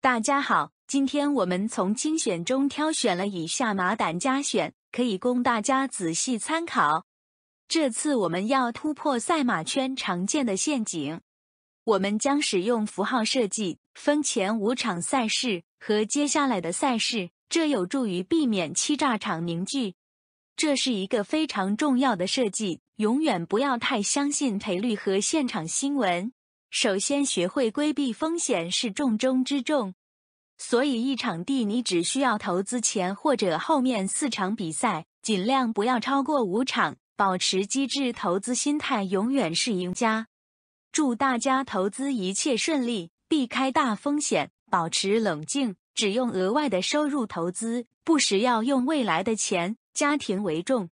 大家好，今天我们从精选中挑选了以下码胆加选，可以供大家仔细参考。这次我们要突破赛马圈常见的陷阱，我们将使用符号设计分前5场赛事和接下来的赛事，这有助于避免欺诈场凝聚。这是一个非常重要的设计，永远不要太相信赔率和现场新闻。首先学会规避风险是重中之重，所以一场地你只需要投资前或者后面4场比赛，尽量不要超过5场，保持机智投资心态永远是赢家。祝大家投资一切顺利，避开大风险，保持冷静，只用额外的收入投资，不时要用未来的钱，家庭为重。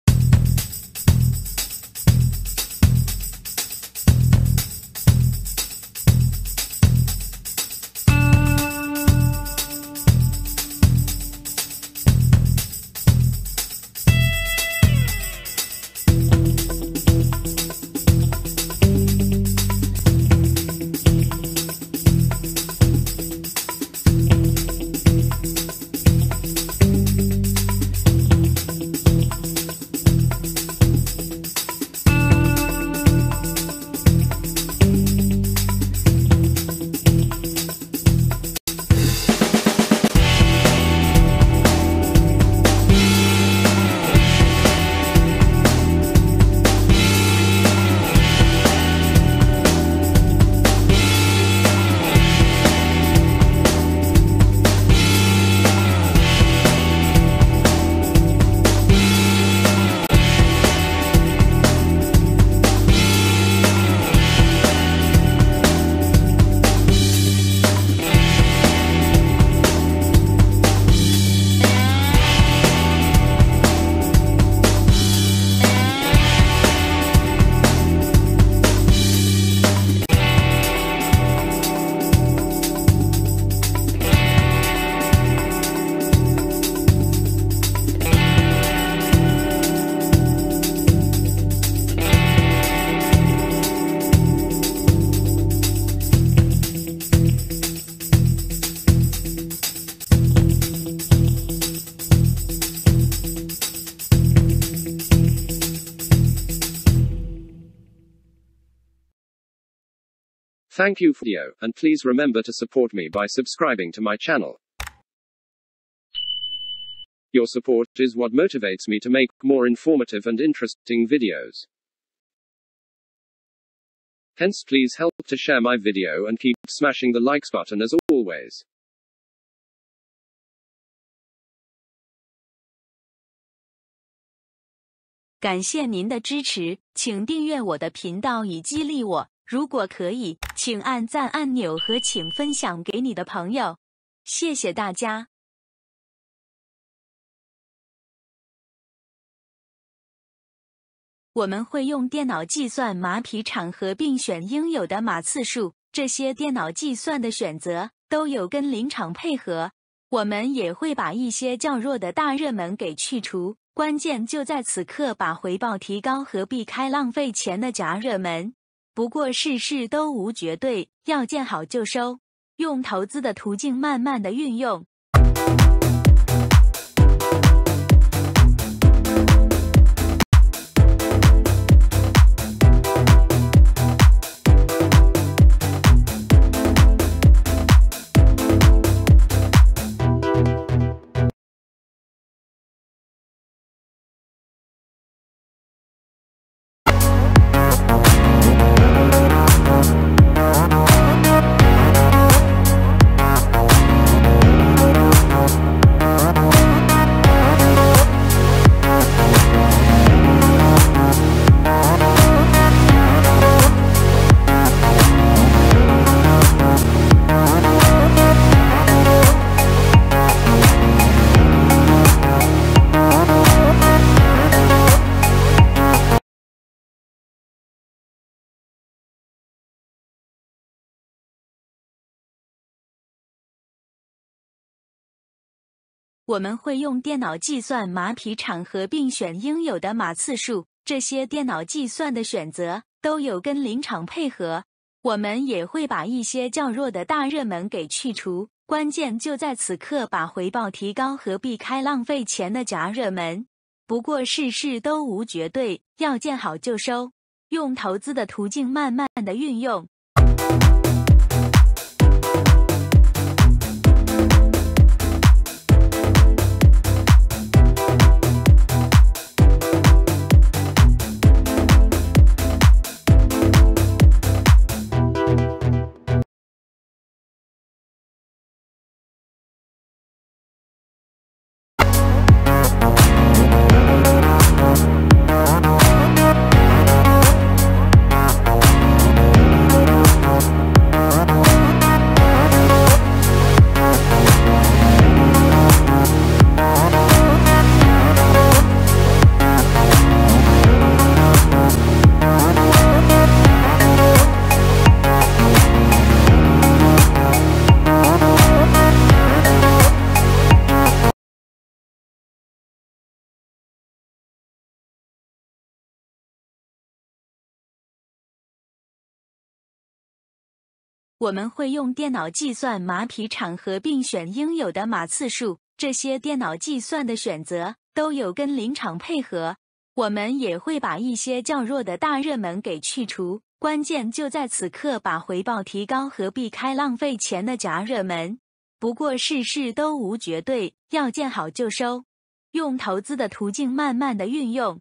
Thank you for the video, and please remember to support me by subscribing to my channel. Your support is what motivates me to make more informative and interesting videos. Hence, please help to share my video and keep smashing the likes button as always. 感谢您的支持，请订阅我的频道以激励我。如果可以，请按赞按钮和请分享给你的朋友。谢谢大家。我们会用电脑计算马匹场合并选应有的马次数，这些电脑计算的选择都有跟临场配合。我们也会把一些较弱的大热门给去除，关键就在此刻把回报提高和避开浪费钱的假热门。不过事事都无绝对，要见好就收，用投资的途径慢慢的运用。我们会用电脑计算马匹场合并选应有的马次数，这些电脑计算的选择都有跟临场配合。我们也会把一些较弱的大热门给去除， 关键就在此刻把回报提高和避开浪费钱的假热门。不过事事都无绝对，要见好就收，用投资的途径慢慢的运用。我们会用电脑计算马匹场合并选应有的码次数，这些电脑计算的选择都有跟临场配合。我们也会把一些较弱的大热门给去除，关键就在此刻把回报提高和避开浪费钱的假热门。不过事事都无绝对，要见好就收，用投资的途径慢慢的运用。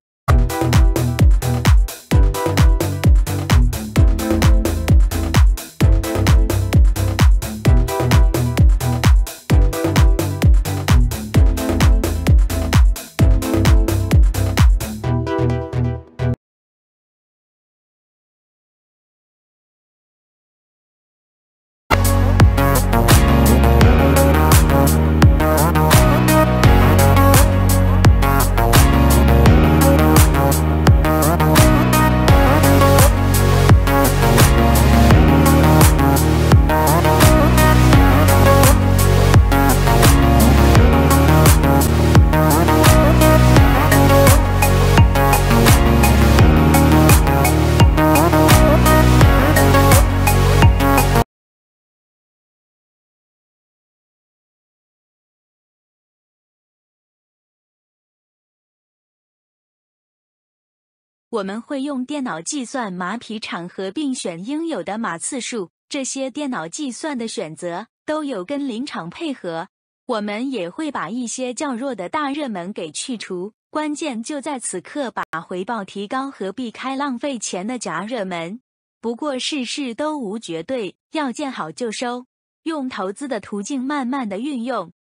我们会用电脑计算马匹场合并选应有的码次数，这些电脑计算的选择都有跟临场配合。我们也会把一些较弱的大热门给去除，关键就在此刻把回报提高和避开浪费钱的假热门。不过事事都无绝对，要见好就收，用投资的途径慢慢的运用。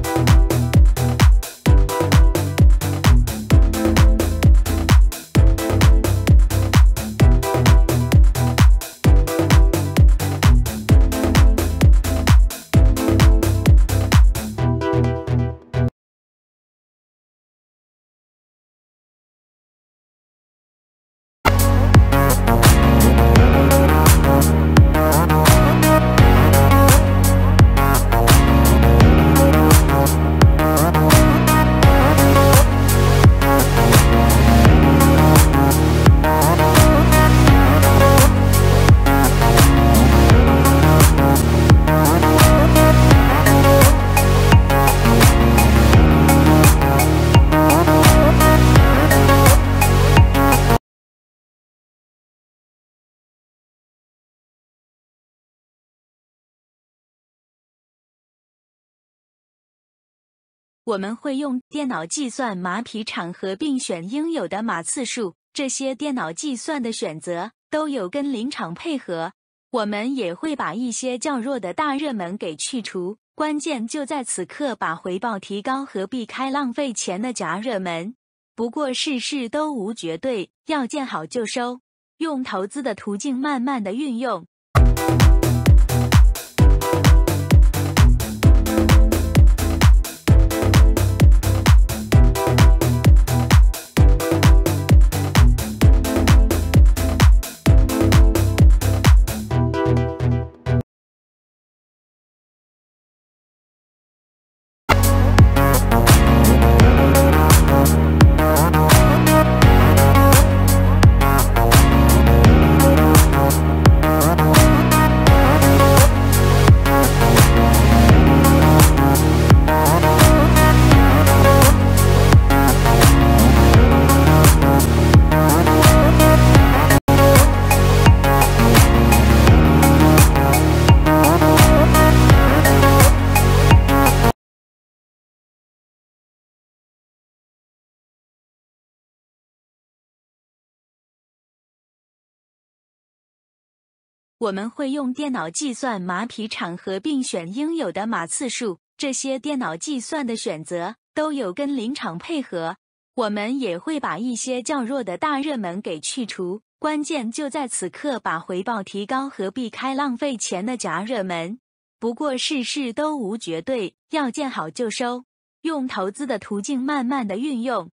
我们会用电脑计算马匹场合并选应有的码次数，这些电脑计算的选择都有跟临场配合。我们也会把一些较弱的大热门给去除，关键就在此刻把回报提高和避开浪费钱的假热门。不过事事都无绝对，要见好就收，用投资的途径慢慢的运用。 我们会用电脑计算马匹场合并选应有的码次数，这些电脑计算的选择都有跟临场配合。我们也会把一些较弱的大热门给去除，关键就在此刻把回报提高和避开浪费钱的假热门。不过事事都无绝对，要见好就收，用投资的途径慢慢的运用。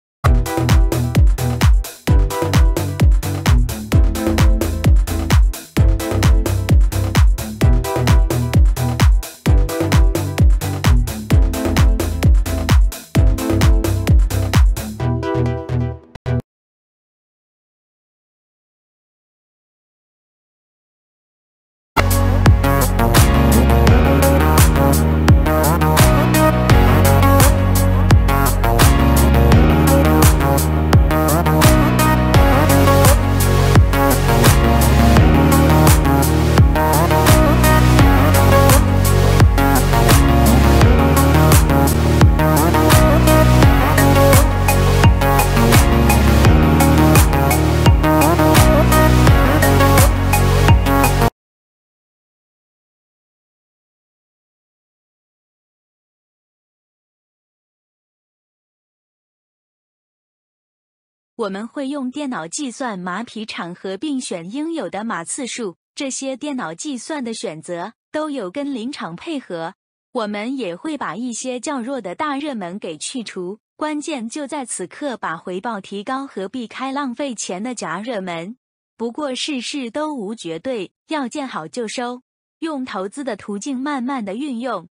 我们会用电脑计算马匹场合并选应有的码次数，这些电脑计算的选择都有跟临场配合。我们也会把一些较弱的大热门给去除，关键就在此刻把回报提高和避开浪费钱的假热门。不过事事都无绝对，要见好就收，用投资的途径慢慢的运用。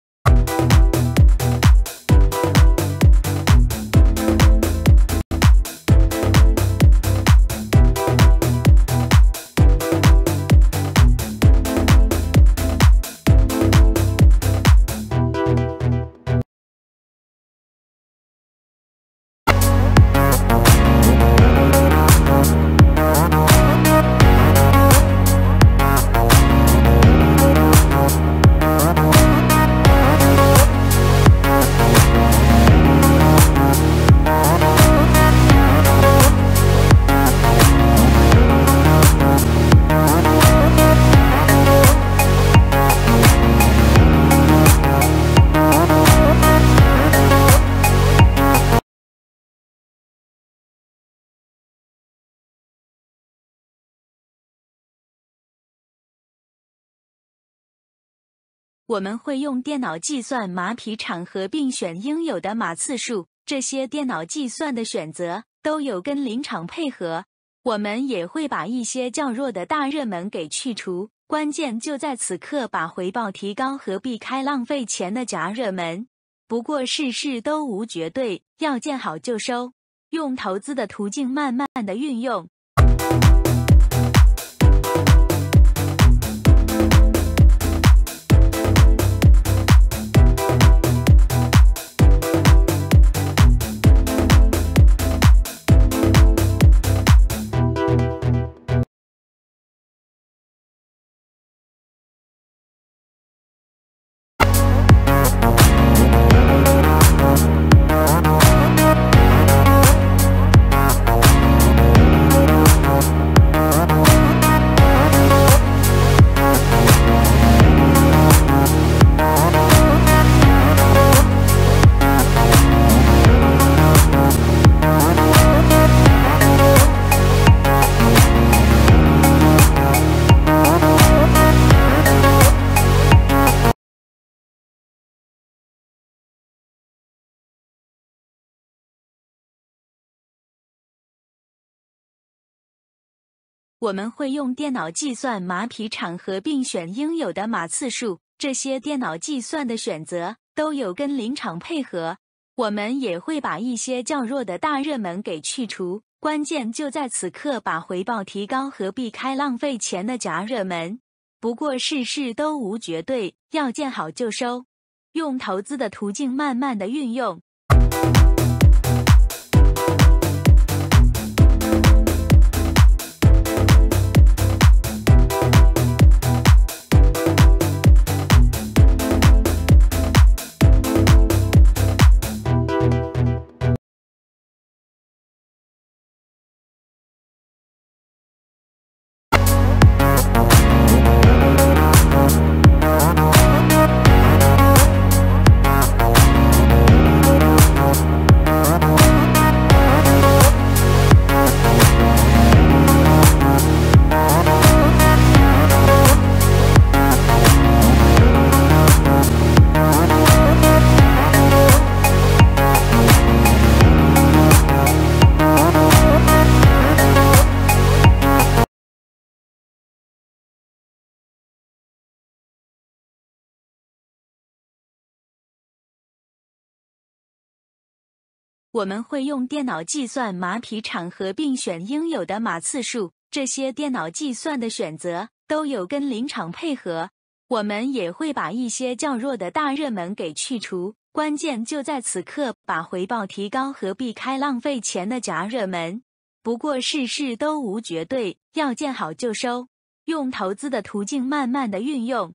我们会用电脑计算马匹场合并选应有的码次数，这些电脑计算的选择都有跟临场配合。我们也会把一些较弱的大热门给去除，关键就在此刻把回报提高和避开浪费钱的假热门。不过事事都无绝对，要见好就收，用投资的途径慢慢的运用。我们会用电脑计算马匹场合并选应有的码次数，这些电脑计算的选择都有跟临场配合。我们也会把一些较弱的大热门给去除，关键就在此刻把回报提高和避开浪费钱的假热门。不过事事都无绝对，要见好就收，用投资的途径慢慢的运用。 我们会用电脑计算马匹场合并选应有的码次数，这些电脑计算的选择都有跟临场配合。我们也会把一些较弱的大热门给去除，关键就在此刻把回报提高和避开浪费钱的假热门。不过事事都无绝对，要见好就收，用投资的途径慢慢的运用。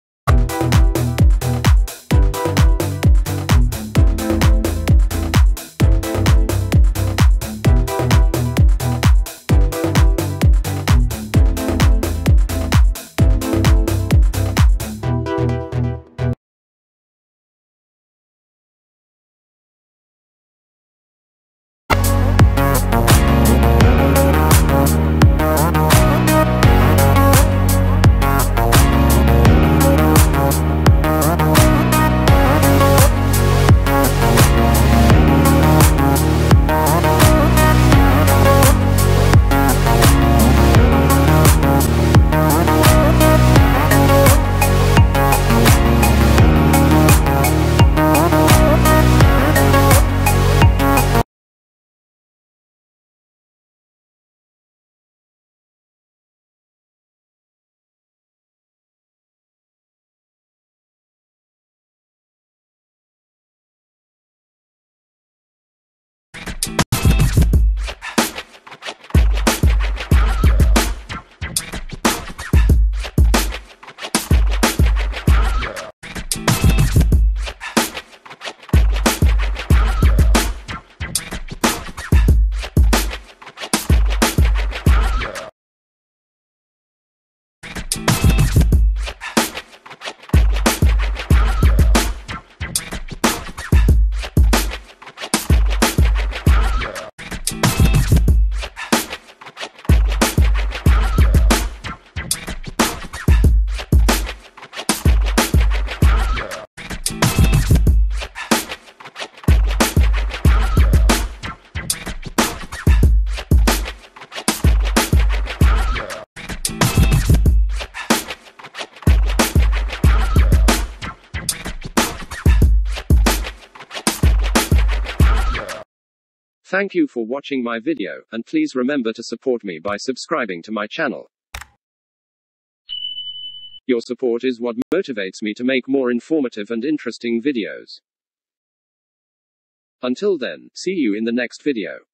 Thank you for watching my video, and please remember to support me by subscribing to my channel. Your support is what motivates me to make more informative and interesting videos. Until then, see you in the next video.